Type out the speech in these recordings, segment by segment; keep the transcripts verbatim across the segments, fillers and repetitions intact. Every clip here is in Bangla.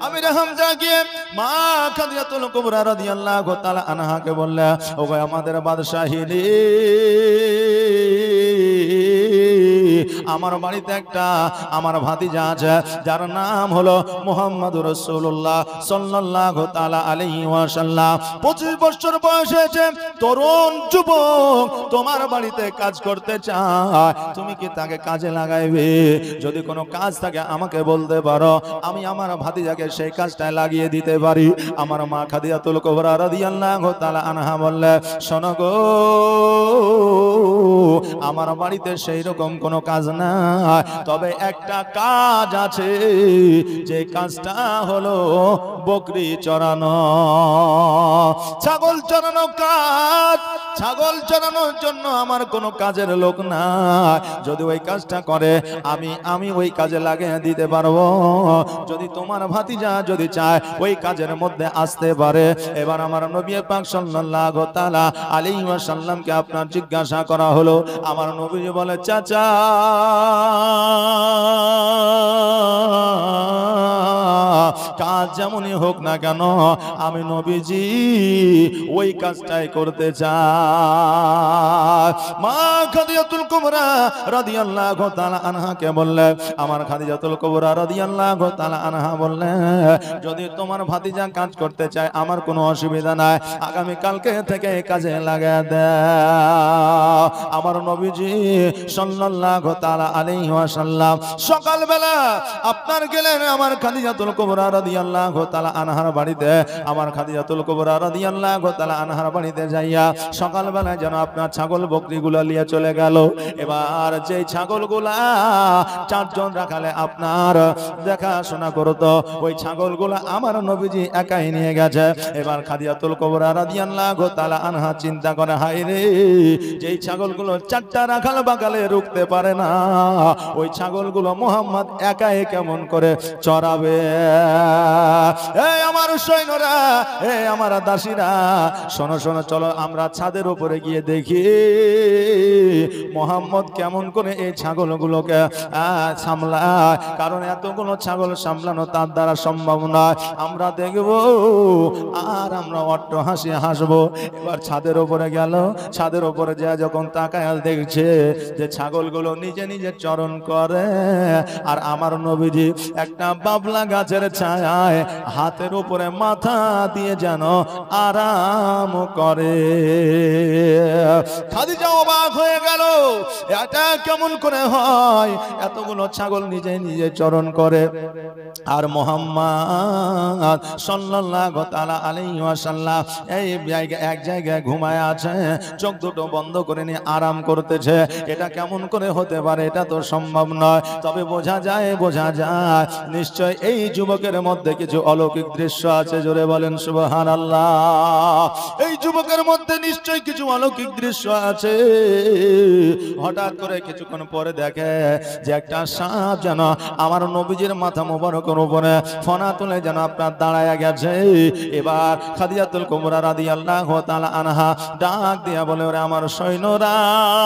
আমির হামজা গিয়ে মা খাদিজাতুল কুবরা রাদিয়াল্লাহু তাআলা আনহাকে বললেন, ওগো আমাদের বাদশাহিনী, আমার বাড়িতে একটা আমার ভাতিজা আছে যার নাম হলো মুহাম্মদুর রাসূলুল্লাহ সাল্লাল্লাহু তাআলা আলাইহি ওয়াসাল্লাম। পঁচিশ বছর বয়স হয়েছে, তরুণ যুবক, তোমার বাড়িতে কাজ করতে চায়, তুমি কি তাকে কাজে লাগাইবে? যদি কোনো কাজ থাকে আমাকে বলতে পারো, আমি আমার ভাতিজাকে সেই কাজটায় লাগিয়ে দিতে পারি। আমার মা খাদিজাতুল কুবরা রাদিয়াল্লাহু তাআলা আনহা বললেন, শোনো গো, আমার বাড়িতে সেই রকম কোনো কাজ না, তবে একটা কাজ আছে, যে কাজটা হলো বকরি চড়ানো, ছাগল চড়ানো কাজ। ছাগল চড়ানোর জন্য আমার কোনো কাজের লোক না, যদি ওই কাজটা করে আমি আমি ওই কাজে লাগিয়ে দিতে পারবো। যদি তোমার ভাতিজা যদি চায় ওই কাজের মধ্যে আসতে পারে। এবার আমার নবী পাক সাল্লাল্লাহু তাআলা আলাইহি ওয়াসাল্লামকে আপনার জিজ্ঞাসা করা হলো। আমার নবী বলে, চাচা কাজ যেমনই হোক না কেন আমি নবীজি ওই কাজটাই করতে চাই। মা খাদিজাতুল কুবরা রাদিয়াল্লাহু তাআলা আনহাকে বললেন, আমার খাদিজাতুল কুবরা রাদিয়াল্লাহু তাআলা আনহা বললেন, যদি তোমার ভাতিজা কাজ করতে চায় আমার কোনো অসুবিধা নাই, আগামী কালকে থেকে এই কাজে লাগিয়ে দাও। আমার নবীজি সাল্লাল্লাহু তাআলা আলাইহি ওয়াসাল্লাম সকালবেলা আপনার গেলেন আমার খাদিজাতুল কুবরা রাদিয়াল্লাহু তাআলা আনহার বাড়িতে। আমার খাদিজাতুল কুবরা রাদিয়াল্লাহু তাআলা আনহার বাড়িতে যাইয়া সকালবেলা যেন আপনার ছাগল বকরিগুলো নিয়ে চলে গেল। এবার যে ছাগলগুলা চারজন রাখালে আপনার দেখাশোনা করতো, ওই ছাগলগুলা আমার নবীজি একাই নিয়ে গেছে। এবার খাদিজাতুল কুবরা রাদিয়াল্লাহু তাআলা আনহা চিন্তা করে, হায় রে, যেই ছাগলগুলো চারটা রাখাল বাগালে রুখতে পারে না, ওই ছাগলগুলো মুহাম্মদ একাই কেমন করে চড়াবে? এই আমার সৈন্যরা, এই আমার দাসীরা, শোনো শোনো, চলো আমরা ছাদের উপরে গিয়ে দেখি মুহাম্মদ কেমন করে এই ছাগলগুলোকে সামলায়। কারণ এতগুলো ছাগল সামলানো তার দ্বারা সম্ভব নয়। আমরা দেখব আর আমরা অট্ট হাসি হাসবো। এবার ছাদের উপরে গেল, ছাদের উপরে যা যখন তাকায় দেখছে যে ছাগলগুলো নিজে নিজে চরণ করে, আর আমার নবীজি একটা বাবলা গাছের ছায়ায় হাতের উপরে মাথা দিয়ে যেন আরাম করে। খাদিজা অবাক হয়ে গেল, এটা কেমন করে হয়? এতগুলো ছাগল নিজে নিজে চরণ করে, আর মুহাম্মদ সাল্লাল্লাহু তাআলা আলাইহি ওয়াসাল্লাম এই জায়গায় এক জায়গায় ঘুমায় আছে, চোখ দুটো বন্ধ করে নিয়ে আরাম করতেছে। এটা কেমন করে হতে পারে? এটা তো সম্ভব নয়। তবে বোঝা যায় বোঝা যায় নিশ্চয় এই যুবকের মধ্যে কিছু অলৌকিক দৃশ্য আছে। জোরে বলেন সুবহানাল্লাহ। এই যুবকের মধ্যে নিশ্চয় কিছু অলৌকিক দৃশ্য আছে। হঠাৎ করে কিছুক্ষণ পরে দেখে যে একটা সাপ যেন আমার নবীজির মাথা মোবারকের উপরে ফনা তুলে যেন আপনার দাঁড়ায় গেছে। এবার খাদিজাতুল কুবরা রাদিয়াল্লাহু তাআলা আনহা ডাক দিয়া বলে, ওরে আমার সৈন্যরা,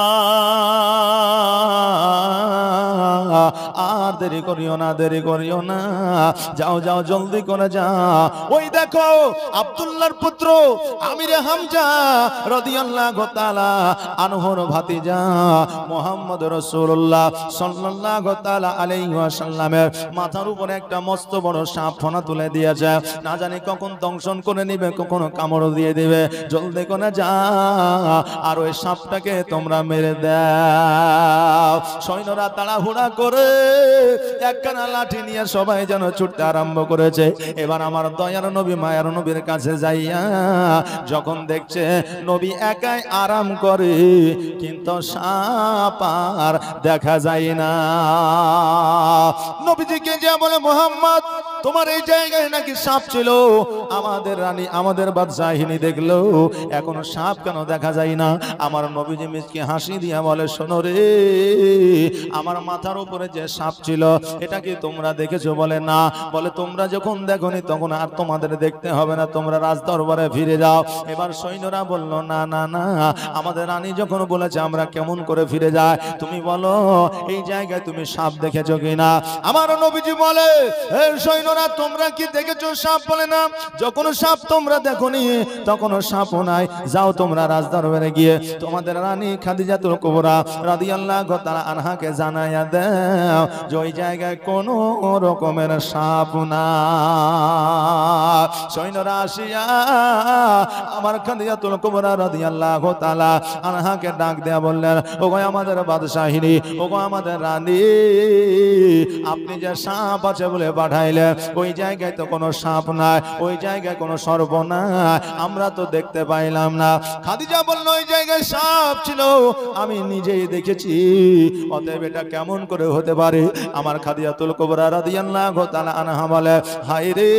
আর দেরি করিও না, দেরি করিও না, যাও যাও জলদি করে যাও। ওই দেখো আব্দুল্লাহর পুত্র আমিরে হামজা রাদিয়াল্লাহু তাআলা আনহুর ভাতিজা মুহাম্মদ রাসূলুল্লাহ সাল্লাল্লাহু তাআলা আলাইহি ওয়াসাল্লামের মাথার উপরে একটা মস্ত বড় সাপ ফনা তুলে দিয়েছে। না জানি কখন দংশন করে নিবে, কখনো কামড় দিয়ে দিবে। জলদি করে যাও আর ওই সাপটাকে তোমরা মেরে দাও। সৈন্যরা তাড়াহুড়া করে একখানা লাঠি নিয়ে সবাই যেন ছুটতে আরম্ভ করেছে। এবার আমার দয়ার নবী মায়ার নবীর কাছে যাইয়া যখন দেখছে নবী একাই আরাম করে, কিন্তু সাপ আর দেখা যায় না। নবীজিকে যা বলে, মুহাম্মদ তোমার এই জায়গায় নাকি সাপ ছিল, আমাদের রানী আমাদের বাদশাহিনী দেখলো, এখনো সাপ কেন দেখা যায় না? আমার নবীজি মিসকে হাসি দিয়া বলে, শোনো রে, আমার মাথার উপরে ভিতরে যে সাপ ছিল এটা কি তোমরা দেখেছো? বলে না। বলে তোমরা যখন দেখোনি তখন আর তোমাদের দেখতে হবে না, তোমরা রাজদরবারে ফিরে যাও। এবার সৈন্যরা বলল না না না, আমাদের রানী যখন বলেছে আমরা কেমন করে ফিরে যাই, তুমি বলো এই জায়গায় তুমি সাপ দেখেছো কিনা? আমার নবীজি বলে হে সৈন্যরা তোমরা কি দেখেছো সাপ? বলে না। যখন সাপ তোমরা দেখোনি তখন সাপও নাই, যাও তোমরা রাজদরবারে গিয়ে তোমাদের রানী খাদিজাতুল কুবরা রাদিয়াল্লাহু তাআলা আনহাকে জানাইয়া দাও যে ওই জায়গায় কোনো রকমের সাপ না। সৈন্যরা আসিয়া আমার খাদিজাতুল কুবরা রাদিয়াল্লাহু তাআলা আনহাকে ডাক দেয়া বললেন, ওগো আমাদের বাদশাহিনী, ওগো আমাদের রানী, আপনি যে সাপ আছে বলে পাঠাইলেন ওই জায়গায় তো কোনো সাপ নাই, ওই জায়গায় কোনো সর্প নাই, আমরা তো দেখতে পাইলাম না। খাদিজা বলল ওই জায়গায় সাপ ছিল, আমি নিজেই দেখেছি, অতএব এটা কেমন করে হতে পারে? আমার খাদিজাতুল কুবরা রাদিয়াল্লাহু তাআলা আনহা বলে হায় রে,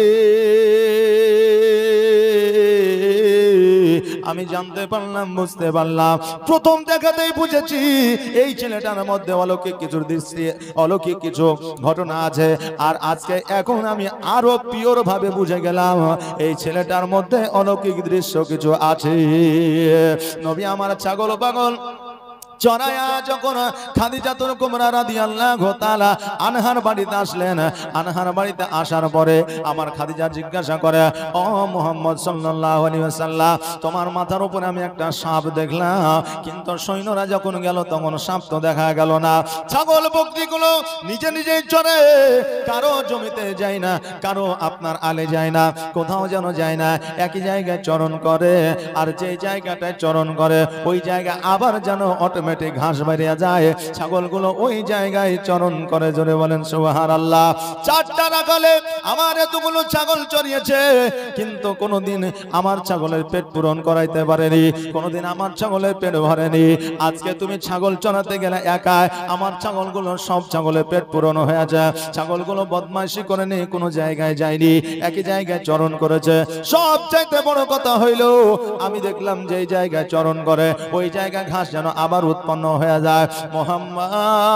আমি জানতে পারলাম, বুঝতে পারলাম, প্রথম দেখাতেই বুঝেছি এই ছেলেটার মধ্যে অলৌকিক কিছু দৃষ্টি, অলৌকিক কিছু ঘটনা আছে। আর আজকে এখন আমি আরো পিওর ভাবে বুঝে গেলাম এই ছেলেটার মধ্যে অলৌকিক দৃশ্য কিছু আছে। নবী আমার ছাগল পাগল চড়ায়া যখন খাদিজাতুল কুবরা রাদিয়াল্লাহু তাআলা আনহার বাড়িতে আসলেন, আনহার বাড়িতে আসার পরে আমার খাদিজা জিজ্ঞাসা করে, ও মুহাম্মদ সাল্লাল্লাহু আলাইহি ওয়াসাল্লাম, তোমার মাথার উপরে আমি একটা সাপ দেখলাম, কিন্তু সৈন্যরা যখন গেল তখন সাপ তো দেখা গেল না। ছাগল বকরিগুলো নিজে নিজেই চড়ে, কারো জমিতে যায় না, কারো আপনার আলে যায় না, কোথাও যেন যায় না, একই জায়গায় চরণ করে, আর যে জায়গাটায় চরণ করে ওই জায়গা আবার যেন অটোমেটিক ঘাস বেরিয়ে যায়, ছাগলগুলো ওই জায়গায় চরণ করে। জোরে বলেন সুবহানাল্লাহ। চারটা রাখালে আমার এতগুলো ছাগল চড়িয়েছে, কিন্তু কোনোদিন আমার ছাগলের পেট পূরণ করাইতে পারেনি, কোনোদিন আমার ছাগলের পেট ভরেনি। আজকে তুমি ছাগল চড়াতে গেলে একাই, আমার ছাগলগুলো সব ছাগলের পেট পূরণ হয়ে যায়। ছাগলগুলো বদমাইশি করেনি, কোনো জায়গায় যায়নি, একই জায়গায় চরণ করেছে। সব চাইতে বড় কথা হইল আমি দেখলাম যে জায়গায় চরণ করে ওই জায়গায় ঘাস যেন আবার উৎপন্ন হয়ে যায়। মুহাম্মদ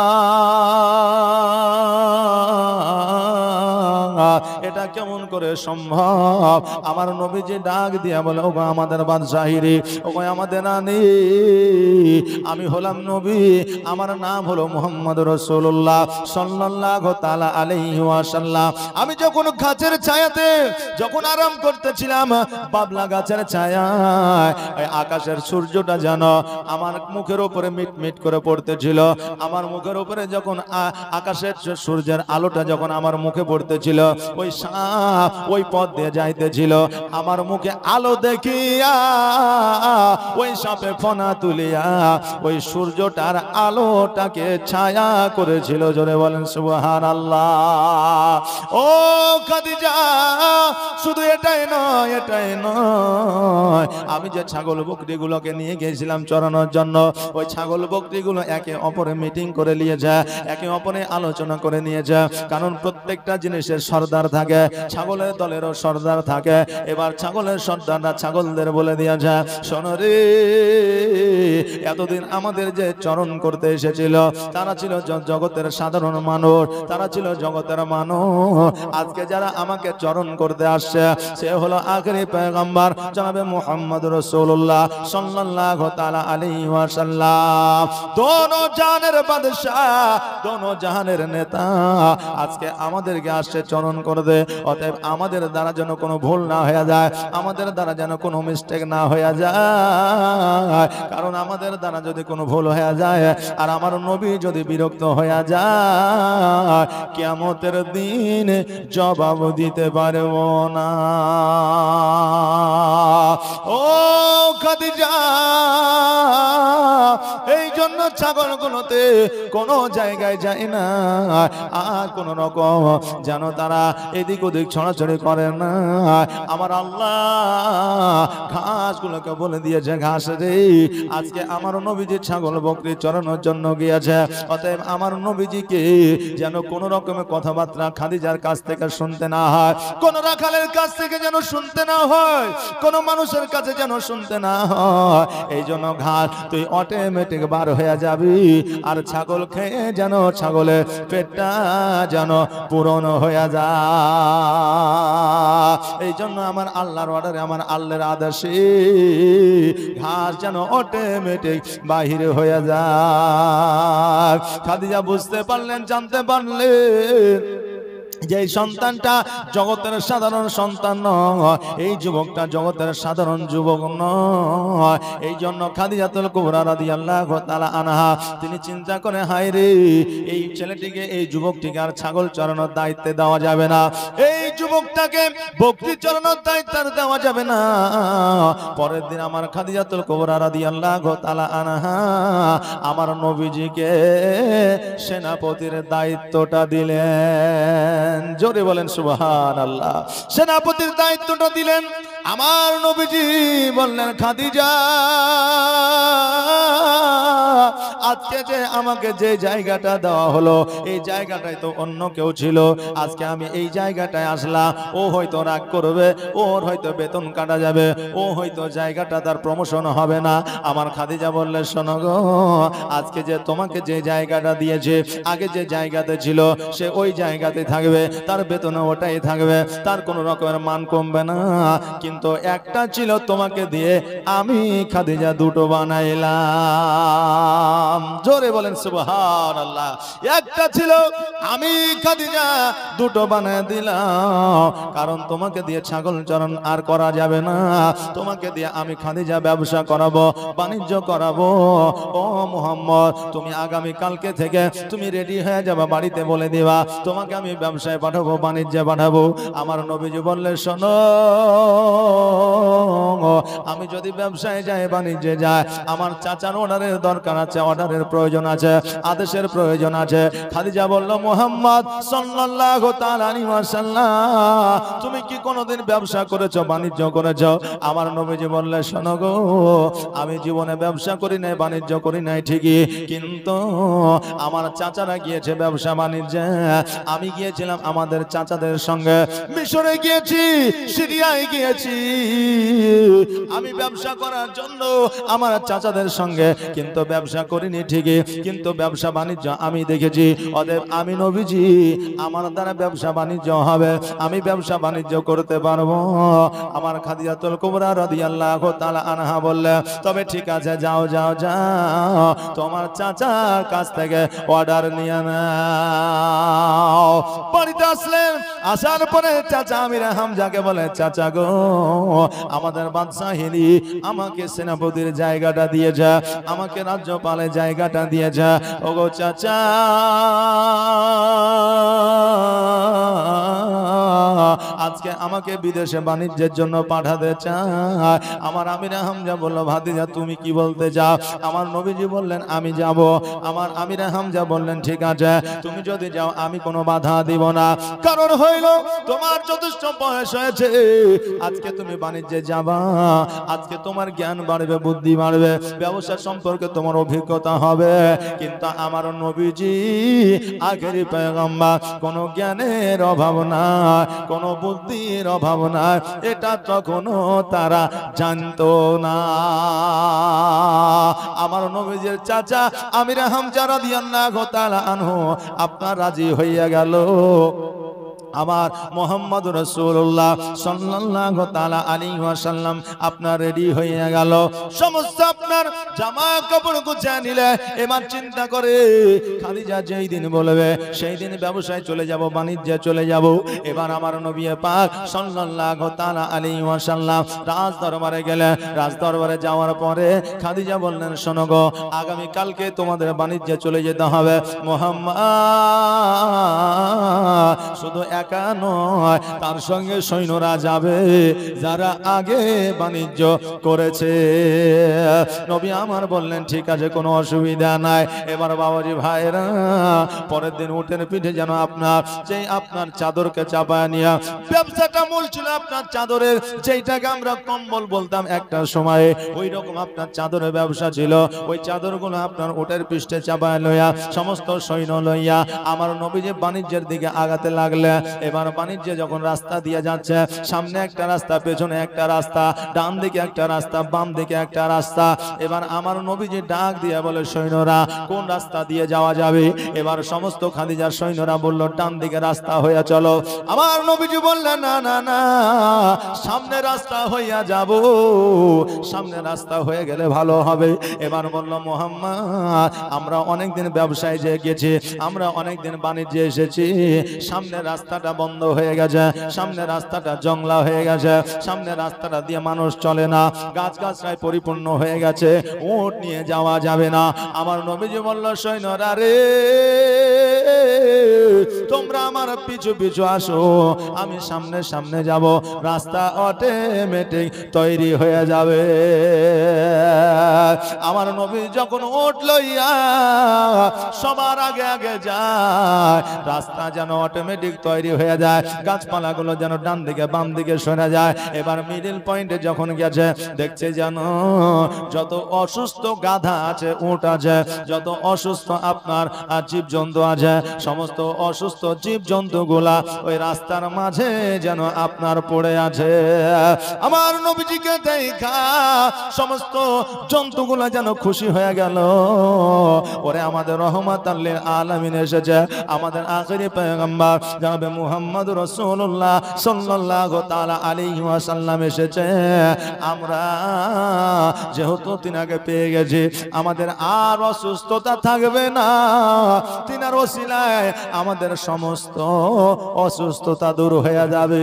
এটা কেমন করে সম্ভব? আমার নবীজি ডাক দিয়া বলে, ওগো আমাদের বাদশাহিরি, ওগো আমাদের রানী, আমি হলাম নবী, আমার নাম হলো মুহাম্মদ রাসূলুল্লাহ সাল্লাল্লাহু তাআলা আলাইহি ওয়াসাল্লাম। আমি যখন গাছের ছায়াতে যখন আরাম করতেছিলাম, বাবলা গাছের ছায়ায় আকাশের সূর্যটা যেন আমার মুখের উপরে মিটমিট করে পড়তেছিল। আমার মুখের উপরে যখন আকাশের সূর্যের আলোটা যখন আমার মুখে পড়তেছিল, ওই সাপ ওই পথ দিয়ে যাইতেছিল, আমার মুখে আলো দেখিয়া ওই সাপে ফনা তুলিয়া ওই সূর্যটার আলোটাকে ছায়া করেছিল। জোরে বলেন সুবহানাল্লাহ। ও খাদিজা, শুধু এটাই নয়, এটাই নয়, আমি যে ছাগল বকরিগুলোকে নিয়ে গিয়েছিলাম চড়ানোর জন্য, ওই ছাগল বকরিগুলো একে অপরে মিটিং করে নিয়েছে, একে অপরে আলোচনা করে নিয়েছে। কারণ প্রত্যেকটা জিনিসের সর্দার থাকে, ছাগলের দলেরও সর্দার থাকে। এবার ছাগলের সর্দাররা ছাগলদের বলে দিয়েছে, শোনো রে, এতদিন আমাদের যে চরণ করতে এসেছিল তারা ছিল জগতের সাধারণ মানুষ, তারা ছিল জগতের মানুষ। আজকে যারা আমাকে চরণ করতে আসছে সে হলো আখেরি পয়গম্বর জনাবে মুহাম্মদ রাসূলুল্লাহ সাল্লাল্লাহু তাআলা আলাইহি ওয়াসাল্লাম। দোনো জাহানের বাদশা, দোনো জাহানের নেতা আজকে আমাদেরকে আসছে চরণ করতে। অতএব আমাদের দ্বারা যেন কোনো ভুল না হয়ে যায়, আমাদের দ্বারা যেন কোনো মিস্টেক না হয়ে যায়। কারণ আমাদের দ্বারা যদি কোনো ভুল হয়ে যায় আর আমার নবী যদি বিরক্ত হয়ে যায়, কিয়ামতের দিন জবাব দিতে পারবো না। ও খাদিজা, এই জন্য ছাগলগুলোতে কোনো জায়গায় যায় না, আর কোন রকম যেন তারা এদিক ওদিক ছড়াছড়ি করে না। আমার আল্লাহ ঘাসগুলোকে বলে দিয়েছে, ঘাস রে, আজকে আমার নবীজি ছাগল বকরি চড়ানোর জন্য গিয়েছে, অতএব আমার নবীজিকে যেন কোন রকমের কথাবার্তা খাদিজার কাছ থেকে শুনতে না হয়, কোন রাখালের কাছ থেকে যেন শুনতে না হয়, কোন মানুষের কাছে যেন শুনতে না হয়। এই জন্য ঘাস তুই অটোমেটিক বার হয়ে যাবি, আর ছাগল খেয়ে যেন ছাগলের পেটটা যেন পূরণ হয়ে যায়। এই জন্য আমার আল্লাহর অর্ডারে, আমার আল্লাহর আদেশে ঘাস যেন অটোমেটিক বাহিরে হয়ে যায়। খাদিজা বুঝতে পারলেন, জানতে পারলেন যে এই সন্তানটা জগতের সাধারণ সন্তান নয়, এই যুবকটা জগতের সাধারণ যুবক নয়। এই জন্য খাদিজাতুল কুবরা রাদিয়াল্লাহু তাআলা আনহা তিনি চিন্তা করে, হায় রে, এই ছেলেটিকে, এই যুবকটিকে আর ছাগল চরানোর দায়িত্বে দেওয়া যাবে না, এই যুবকটাকে বকরি চরানোর দায়িত্ব দেওয়া যাবে না। পরের দিন আমার খাদিজাতুল কুবরা রাদিয়াল্লাহু তাআলা আনহা আমার নবীজিকে সেনাপতির দায়িত্বটা দিলেন। জোরে বলেন সুবহানাল্লাহ। সেনাপতির দায়িত্বটা দিলেন। আমার নবীজি বললেন, খাদিজা, আজকে যে আমাকে যে জায়গাটা দেওয়া হলো, এই জায়গাটায় তো অন্য কেউ ছিল, আজকে আমি এই জায়গাটায় আসলাম। ও হয়তো রাগ করবে, ওর হয়তো বেতন কাটা যাবে, ও হয়তো জায়গাটা তার প্রমোশন হবে না। আমার খাদিজা বললে, শোনো গো, আজকে যে তোমাকে যে জায়গাটা দিয়েছে, আগে যে জায়গাতে ছিল সে ওই জায়গাতে থাকবে, তার বেতন ওটাই থাকবে, তার কোনো রকমের মান কমবে না। কিন্তু একটা ছিল তোমাকে দিয়ে আমি খাদিজা দুটো বানাইলাম। জোরে বলেন সুবহানাল্লাহ। একটা ছিল, আমি খাদিজা দুটো বানাই দিলাম, কারণ তোমাকে দিয়ে ছাগল চরণ আর করা যাবে না, তোমাকে দিয়ে আমি খাদিজা ব্যবসা করাবো, বাণিজ্য করাবো। ও মুহাম্মদ, তুমি আগামী কালকে থেকে তুমি রেডি হয়ে যাবা, বাড়িতে বলে দিবা তোমাকে আমি ব্যবসায় পাঠাবো, বাণিজ্যে পাঠাবো। আমার নবীজি বললে, শোনো, আমি যদি ব্যবসায় যাই, বাণিজ্যে যাই, আমার চাচার অর্ডারের দরকার আছে, অর্ডারের প্রয়োজন আছে, আদেশের প্রয়োজন আছে। খাদিজা বলল, মুহাম্মদ সাল্লাল্লাহু তাআলা আলাইহি ওয়াসাল্লাম, তুমি কি কোনোদিন ব্যবসা করেছো, বাণিজ্য করেছো? আমার নবীজি বললে, শোনো গো, আমি জীবনে ব্যবসা করি নাই, বাণিজ্য করি নাই ঠিকই, কিন্তু আমার চাচারা গিয়েছে ব্যবসা বাণিজ্যে, আমি গিয়েছিলাম আমাদের চাচাদের সঙ্গে, মিশরে গিয়েছি, সিরিয়ায় গিয়েছি, আমি ব্যবসা করার জন্য আমার চাচাদের সঙ্গে, কিন্তু ব্যবসা করিনি ঠিকই, কিন্তু ব্যবসা বাণিজ্য আমি দেখেছি। অতএব আমি নবীজি, আমার দ্বারা ব্যবসা বাণিজ্য হবে, আমি ব্যবসা বাণিজ্য করতে পারবো। আমার খাদিজাতুল কুবরা রাদিয়াল্লাহু তাআলা আনহা বললে, তবে ঠিক আছে, যাও যাও যাও, তোমার চাচার কাছ থেকে অর্ডার নিয়ে নাও। বাড়িতে আসলেন, আসার পরে চাচা আমির হামজাকে বলে, চাচা গো, আমাদের বাদশাহিনী আমাকে সেনাপতির জায়গাটা দিয়ে যা, আমাকে রাজ্যপালের জায়গাটা দিয়ে যা। ওগো চাচা, আজকে আমাকে বিদেশে বাণিজ্যের জন্য পাঠাতে চায়। আমার আমির হামজা বলল, ভাতিজা তুমি কি বলতে চাও? আমার নবীজি বললেন, আমি যাব। আমার আমির হামজা বললেন, ঠিক আছে, তুমি যদি যাও আমি কোনো বাধা দিব না, কারণ হইল তোমার যথেষ্ট বয়স হয়েছে, আজকে তুমি বাণিজ্যে যাবা, আজকে তোমার জ্ঞান বাড়বে, বুদ্ধি বাড়বে, ব্যবসা সম্পর্কে তোমার অভিজ্ঞতা হবে। কিন্তু আমার নবীজি আখেরি পয়গম্বর, কোনো জ্ঞানের অভাব না, কোনো বুদ্ধির অভাব না, এটা তখনও তারা জানতো না। আমার নবীজির চাচা আমির হামজা রাদিয়াল্লাহু তাআলা আনহু আপনার রাজি হইয়া গেল। আমার মোহাম্মদ রাসূলুল্লাহ সাল্লাল্লাহু তাআলা আলাইহি ওয়াসাল্লাম আপনার রেডি হয়ে গেল, সমস্ত আপনার জামা কাপড় গুছিয়ে নিলে। এবার চিন্তা করে খাদিজা যেই দিন বলবে সেই দিন ব্যবসায় চলে যাব, বাণিজ্যে চলে যাব। এবার আমার নবী পাক সাল্লাল্লাহু তাআলা আলাইহি ওয়াসাল্লাম রাজ দরবারে গেলেন। রাজ দরবারে যাওয়ার পরে খাদিজা বললেন, শোনো গো, আগামী কালকে তোমাদের বাণিজ্যে চলে যেতে হবে। মোহাম্মদ শুধু একা নয়, তার সঙ্গে সৈন্যরা যাবে যারা আগে বাণিজ্য করেছে। নবী আমার বললেন, ঠিক আছে, কোনো অসুবিধা নাই। এবার বাবাজি ভাইরা, পরের দিন উটের পিঠে যেন আপনার যেই আপনার চাদরকে চাপায় নিয়ে, ব্যবসাটা মূল ছিল আপনার চাদরের, যেইটাকে আমরা কম্বল বলতাম একটা সময়ে, ওই রকম আপনার চাদরের ব্যবসা ছিল। ওই চাদরগুলো আপনার উটের পৃষ্ঠে চাপায় লইয়া, সমস্ত সৈন্য লইয়া আমার নবী যে বাণিজ্যের দিকে আগাতে লাগলে। এবার বাণিজ্যে যখন রাস্তা দিয়ে যাচ্ছে, সামনে একটা রাস্তা, পেছনে একটা রাস্তা, ডান দিকে একটা রাস্তা, বাম দিকে একটা রাস্তা। এবার আমার নবীজি ডাক দিয়ে বলে, সৈন্যরা কোন রাস্তা দিয়ে যাওয়া যাবে? এবার সমস্ত খাদিজার সৈন্যরা বলল, ডান দিকে রাস্তা হইয়া চলো। আমার নবীজি বললেন, না না না, সামনে রাস্তা হইয়া যাব, সামনে রাস্তা হয়ে গেলে ভালো হবে। এবার বলল, মুহাম্মদ আমরা অনেকদিন ব্যবসায় যে গেছি, আমরা অনেকদিন বাণিজ্যে এসেছি, সামনে রাস্তাটা বন্ধ হয়ে গেছে, সামনে রাস্তাটা জংলা হয়ে গেছে, সামনে রাস্তাটা দিয়ে মানুষ চলে না, গাছ গাছরায় পরিপূর্ণ হয়ে গেছে, উট নিয়ে যাওয়া যাবে না। আমার নবীজি বলল, সৈন্যরা রে, তোমরা আমার পিছু পিছু আসো, আমি সামনে সামনে যাব, রাস্তা অটোমেটিক তৈরি হয়ে যাবে। আমার নবী যখন উট লইয়া সবার আগে আগে যায়, রাস্তা যেন অটোমেটিক তৈরি হয়ে যায়, গাছপালাগুলো যেন ডান দিকে বাম দিকে সরে যায়। এবার মিডিল পয়েন্টে যখন গেছে, দেখছে যেন যত অসুস্থ গাধা আছে, উট আছে, যত অসুস্থ আপনার জীবজন্তু আছে, সমস্ত অসুস্থ জীবজন্তু গুলা ওই রাস্তার মাঝে যেন আপনার পড়ে আছে। আমার নবীজিকে দেখা সমস্ত জন্তুগুলা যেন খুশি হয়ে গেল। ওরে আমাদের রহমাতাল লিল আলামিন এসেছে, আমাদের আখিরি পয়গম্বর জনাবে মুহাম্মদ রাসূলুল্লাহ সাল্লাল্লাহু তাআলা আলাইহি ওয়াসাল্লাম এসেছে। আমরা যেহেতু তিনাকে পেয়ে গেছি, আমাদের আর অসুস্থতা থাকবে না, তিনার ওসিলায় আমাদের সমস্ত অসুস্থতা দূর হয়ে যাবে।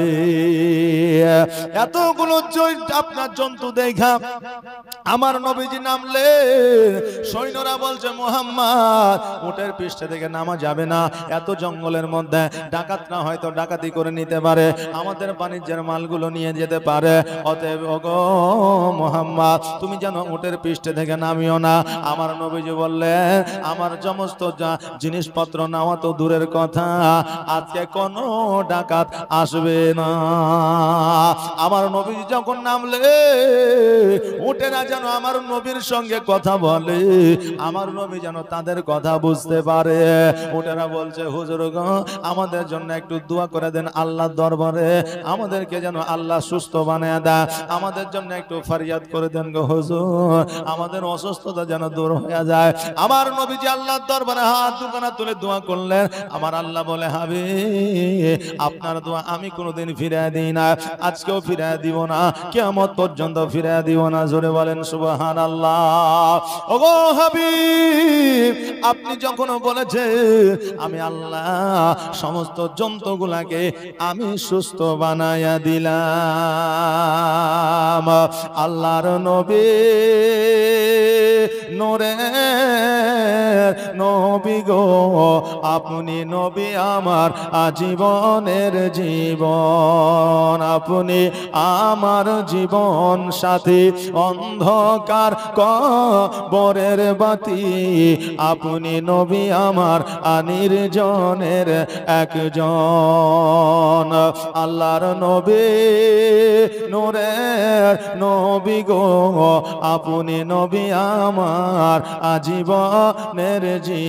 এতগুলো আপনার জন্তু দেখা আমার নবীজি নামলে, সৈন্যরা বলছে, মুহাম্মদ উটের পৃষ্ঠে থেকে নামা যাবে না, এত জঙ্গলের মধ্যে ডাকাতরা হয়তো ডাকাতি করে নিতে পারে, আমাদের বাণিজ্যের মালগুলো নিয়ে যেতে পারে, অতএব ওগো মুহাম্মদ তুমি যেন উটের পৃষ্ঠে থেকে নামিও না। আমার নবীজি বললেন, আমার সমস্ত জিনিসপত্র নেওয়া তো দূরের কথা, আজকে কোনো ডাকাত আসবে না। আমার নবীজি যখন নামলে, উটেরা যেন আমার নবীর সঙ্গে কথা বলে, আমার নবী যেন তাদের কথা বুঝতে পারে। উটেরা বলছে, হুজুর গো আমাদের জন্য একটু দোয়া করে দেন আল্লাহর দরবারে, আমাদেরকে যেন আল্লাহ সুস্থ বানিয়ে দেয়, আমাদের জন্য একটু ফরিয়াদ করে দেন গো হুজুর, আমাদের অসুস্থতা যেন দূর হয়ে যায়। আমার নবীজি আল্লাহর দরবারে হাত দুখানা তুলে দোয়া করলেন। আমার আল্লাহ বলে, হাবিব আপনার দোয়া আমি কোনোদিন ফিরিয়ে দিই না, আজকেও ফিরিয়ে দিব না, কিয়ামত পর্যন্ত ফিরিয়ে দিব না। জোরে বলেন সুবহানাল্লাহ। ওগো হাবিব আপনি যখন বলেছে আমি আল্লাহ সমস্ত জন্তুগুলাকে আমি সুস্থ বানায়া দিলাম। আল্লাহর নবী নূরে নবী গো, আপনি নবী আমার আজীবনের জীবন, আপনি আমার জীবন সাথী, অন্ধকার কবরের বাতি, আপনি নবী আমার নির্জনের একজন। আল্লাহর নবী নূরের নবী গো, আপনি নবী আমার আজীবনের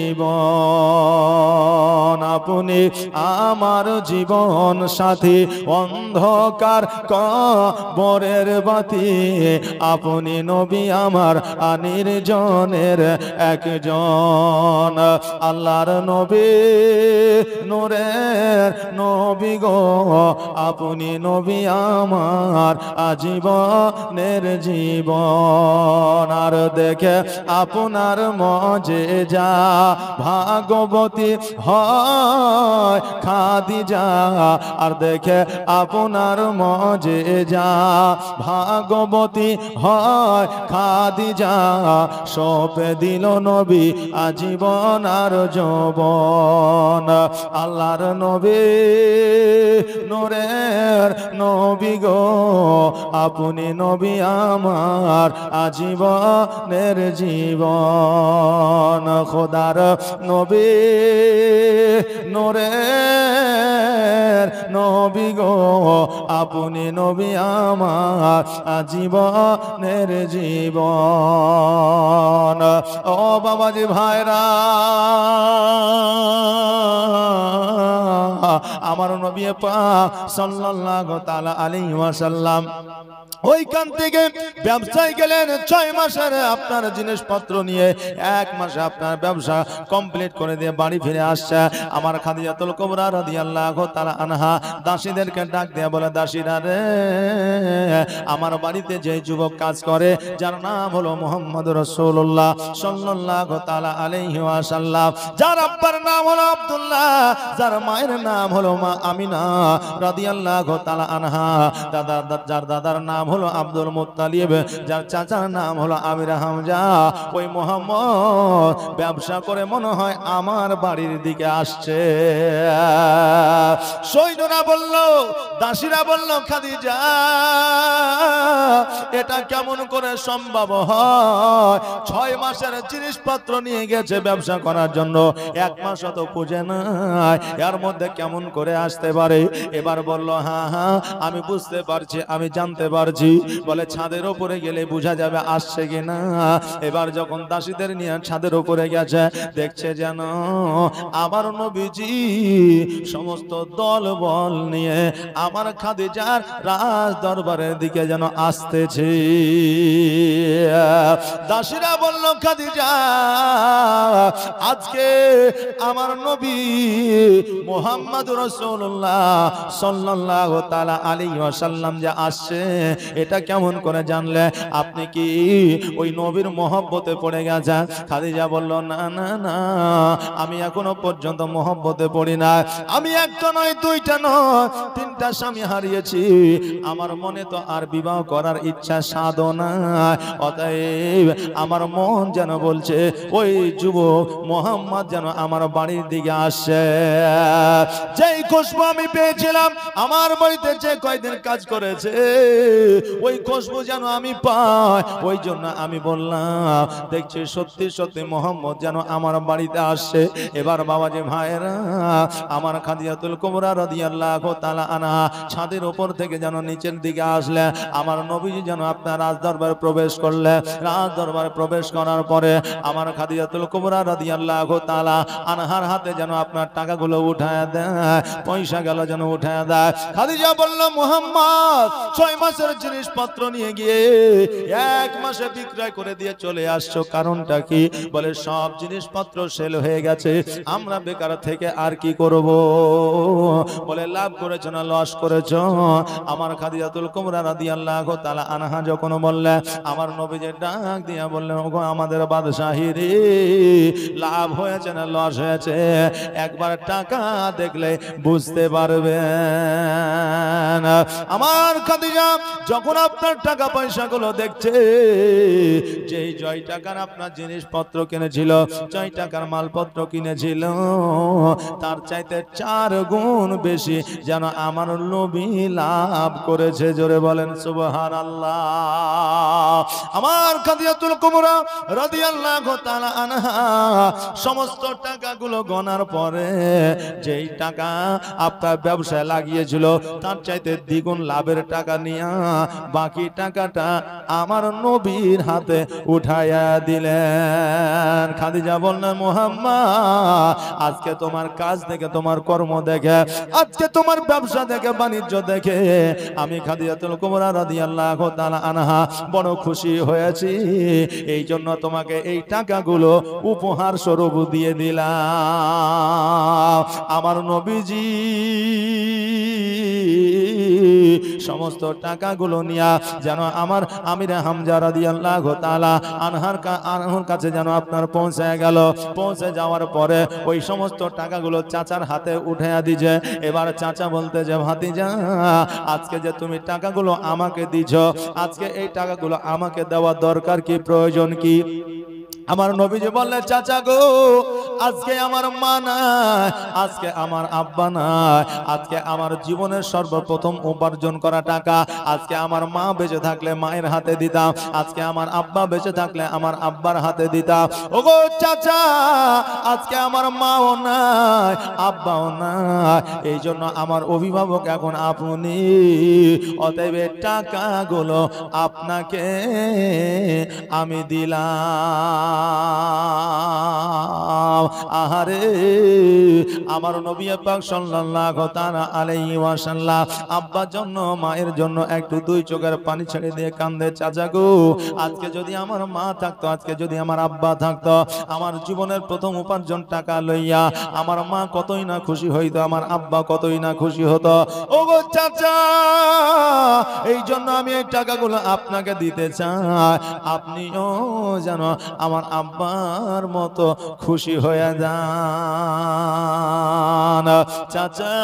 জীবন, আপনি আমার জীবন সাথী, অন্ধকার কবরের বাতি, আপনি নবী আমার নির্জনের একজন। আল্লাহর নবী নূরের নবী গো, আপনি নবী আমার আজীবনের জীবন। আর দেখে আপনার মজেজা ভাগবতী হয় খাদিজা, আর দেখে আপনার মজেজা ভাগবতী হয় খাদিজা, সপে দিল নবী আজীবন আর যৌবন। আল্লাহর নবী নূরের নবী গো, আপনি নবী আমার আজীবনের জীবন। খোদার নবী নূরের নবী গো, আপনি নবী আমার আজীবনের জীবন। ও বাবাজি ভাইরা, আমার নবী পাক সাল্লাল্লাহু তাআলা আলাইহি ওয়াসাল্লাম ওইখান থেকে ব্যবসায় গেলেন। ছয় মাসের আপনার জিনিসপত্র নিয়ে এক মাসে আপনার ব্যবসা কমপ্লিট করে দিয়ে বাড়ি ফিরে আসছে। আমার খাদিজাতুল কুবরা রাদিয়াল্লাহু তাআলা আনহা দাসীদেরকে ডাক দিয়ে বলে, দাসীরা রে, আমার বাড়িতে যে যুবক কাজ করে যার নাম হলো মুহাম্মদ রাসূলুল্লাহ সাল্লাল্লাহু তাআলা আলাইহি ওয়াসাল্লাম, যার আব্বার নাম হলো আব্দুল্লাহ, যার মায়ের নাম হলো মা আমিনা রাদিয়াল্লাহু তাআলা আনহা, দাদা যার দাদার নাম হলো আব্দুল মুত্তালিব, যার চাচার নাম হলো আমির হামজা, ওই মুহাম্মদ ব্যবসা করে মনে হয় আমার বাড়ির দিকে আসছে। সৈন্যরা বলল, দাসীরা বলল, খাদিজা এটা কেমন করে সম্ভব হয়? ছয় মাসের জিনিসপত্র নিয়ে গেছে ব্যবসা করার জন্য, এক মাস অত পুজে নাই, এর মধ্যে কেমন করে আসতে পারে? এবার বলল, হ্যাঁ হ্যাঁ আমি বুঝতে পারছি, আমি জানতে পারছি। বলে, ছাদের উপরে গেলে বোঝা যাবে আসছে কিনা। এবার যখন দাসীদের নিয়ে ছাদের উপরে গেছে, দেখছে যেন আমার নবীজি সমস্ত দল বল নিয়ে আমার খাদিজার রাজ দরবারের দিকে যেন আসতেছে। দাসীরা বলল, খাদিজা আজকে আমার নবী মুহাম্মদ রাসূলুল্লাহ সাল্লাল্লাহু তাআলা আলাইহি ওয়াসাল্লাম যে আসছে এটা কেমন করে জানলে? আপনি কি ওই নবীর মহব্বতে পড়ে গেছেন? খাদিজা বলল, না না না, আমি এখনো পর্যন্ত মহব্বতে পড়ি না। আমি একটা নয়, দুইটা নয়, তিনটা স্বামী হারিয়েছি। আমার মনে তো আর বিবাহ করার ইচ্ছা সাধনা, অতএব আমার মন যেন বলছে ওই যুবক মুহাম্মদ যেন আমার বাড়ির দিকে আসে। যেই খুশবু আমি পেয়েছিলাম আমার বাড়িতে যে কয়দিন কাজ করেছে ওই খুশবু যেন আমি পাই, ওই জন্য আমি বললাম দেখছি সত্যি সত্যি মুহাম্মদ যেন আমার বাড়িতে আসছে। এবার বাবাজি ভাইরা, আমার খাদিজাতুল কুবরা রাদিয়াল্লাহু তাআলা আনহা ছাদের উপর থেকে যেন নিচের দিকে আসলে, আমার নবীজি যেন আপনার রাজ দরবারে প্রবেশ করলে। রাজ দরবারে প্রবেশ করার পরে আমার খাদিজাতুল কুবরা রাদিয়াল্লাহু তাআলা আনহার হাতে যেন আপনার টাকাগুলো উঠায় দেয়, পয়সা গেল যেন উঠায় দেয়। খাদিজা বলল, মুহাম্মদ ছয় মাসের জিনিসপত্র নিয়ে গিয়ে এক মাসে বিক্রয় করে দিয়ে চলে আসছো, কারণটা কি? বলে, সব জিনিসপত্র সেল হয়ে গেছে, আমরা বেকার থেকে আর কি করব? বলে, লাভ করেছো না লস করেছো? আমার খাদিজাতুল কুবরা রাদিয়াল্লাহু তাআলা আনহা যখন বললেন, আমার নবীজি ডাক দিয়া বললেন, ওগো আমাদের বাদশাহী রে, লাভ হয়েছে না লস হয়েছে একবার টাকা দেখলে বুঝতে পারবেন। আমার খাদিজা যখন আপনার টাকা পয়সা গুলো দেখছে, যেই জয় টাকার আপনার জিনিসপত্র কিনেছিল, জয় টাকার মালপত্র কিনেছিল, তার চাইতে চার গুণ বেশি যেন আমার নবী লাভ করেছে। জোরে বলেন সুবহানাল্লাহ। আমার খাদিজাতুল কুবরা রাদিয়াল্লাহু তাআলা আনহা সমস্ত টাকাগুলো গণার পরে যেই টাকা আপনার ব্যবসায় লাগিয়েছিল তার চাইতে দ্বিগুণ লাভের টাকা নিয়ে বাকি টাকাটা আমার নবীর হাতে উঠাইয়া দিলেন। খাদিজা বললেন, মুহাম্মদ আজকে তোমার কাজ দেখে, তোমার কর্ম দেখে, আজকে তোমার ব্যবসা দেখে, বাণিজ্য দেখে আমি খাদিজাতুল কুবরা রাদিয়াল্লাহু তাআলা আনহা বড় খুশি হয়েছি। এই জন্য তোমাকে এই টাকাগুলো উপহার স্বরূপ দিয়ে দিলাম। আমার নবীজি সমস্ত টাকাগুলো নিয়া যেন আমার আমির হামজা রাদিয়াল্লাহু তাআলা আনহার আনহার কাছে যেন আপনার পৌঁছে গেল। পৌঁছে যাওয়ার পরে ওই সমস্ত টাকাগুলো চাচার হাতে উঠাইয়া দিছে। এবার চাচা বলতে যে, ভাতিজা আজকে যে তুমি টাকাগুলো আমাকে দিছ, আজকে এই টাকাগুলো আমাকে দেওয়া দরকার কি, প্রয়োজন কি? আমার নবীজি বললেন, চাচা গো আজকে আমার মা নাই, আজকে আমার আব্বা নাই, আজকে আমার জীবনের সর্বপ্রথম উপার্জন করা টাকা আজকে আমার মা বেঁচে থাকলে মায়ের হাতে দিতাম, আজকে আমার আব্বা বেঁচে থাকলে আমার আব্বার হাতে দিতাম। ওগো চাচা আজকে আমার মাও নাই, আব্বাও নাই, এই জন্য আমার অভিভাবক এখন আপনি, অতএব টাকাগুলো আপনাকে আমি দিলাম। আহারে আমার নবী পাক সাল্লাল্লাহু তাআলা আলাইহি ওয়াসাল্লাম আব্বার জন্য মায়ের জন্য একটু দুই চোখের পানি ছেড়ে দিয়ে কান্দে, চাচা গো আজকে যদি আমার মা থাকতো, আজকে যদি আমার আব্বা থাকতো, আমার জীবনের প্রথম উপার্জন টাকা লইয়া আমার মা কতই না খুশি হইতো, আমার আব্বা কতই না খুশি হতো। ও গো চাচা, এই জন্য আমি এই টাকাগুলো আপনাকে দিতে চাই, আপনিও যেন আমার আব্বার মতো খুশি হয়ে যান। চাচা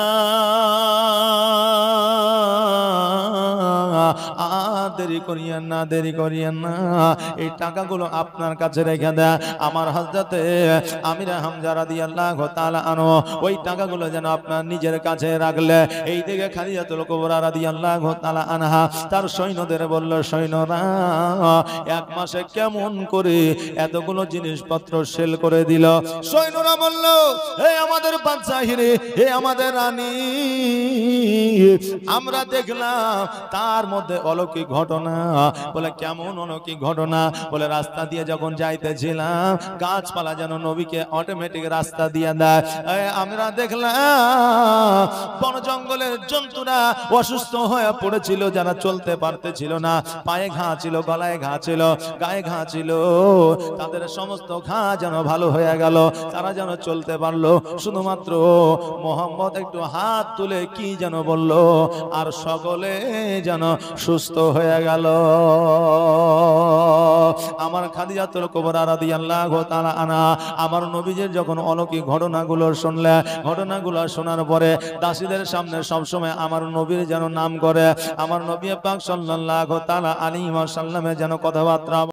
আর দেরি করিয়েন না, দেরি করিয়েন না, এই টাকাগুলো আপনার কাছে রেখে দেয়। আমার হযরতে আমির হামজা রাদিয়াল্লাহু তাআলা আনহু ওই টাকাগুলো যেন আপনার নিজের কাছে রাখলে। এই দিকে খাদিজাতুল কুবরা রাদিয়াল্লাহু তাআলা আনহা তার সৈন্যদের বলল, সৈন্যরা এক মাসে কেমন করে এতগুলো জিনিসপত্র সেল করে দিল? সৈন্যরা বলল, হে আমাদের বাদশাহিনী, হে আমাদের রানী, আমরা দেখলাম তার মধ্যে অলৌকিক ঘটনা। বলে কেমন অলৌকিক ঘটনা? বলে রাস্তা দিয়ে যখন যাইতেছিলাম গাছপালা যেন নবীকে অটোমেটিক রাস্তা দিয়ে দেয়। আমরা দেখলাম বন জঙ্গলের জন্তুরা অসুস্থ হয়ে পড়েছিল, যারা চলতে পারতেছিল না, পায়ে ঘা ছিল, গলায় ঘা ছিল, গায়ে ঘা ছিল, তাদের সমস্ত ঘা যেন ভালো হয়ে গেল, তারা যেন চলতে পারলো। শুধুমাত্র মোহাম্মদ একটু হাত তুলে কি যেন বলল, আর সকলে যেন সুস্থ হয়ে গেল। আমার খাদিজাতুল কুবরা রাদিয়াল্লাহু তাআলা আনহা আমার নবীজির যখন অলৌকিক ঘটনাগুলো শুনলে, ঘটনাগুলো শোনার পরে দাসীদের সামনে সবসময় আমার নবীর যেন নাম করে, আমার নবী পাক সাল্লাল্লাহু তাআলা আলাইহি ওয়াসাল্লামের যেন কথাবার্তা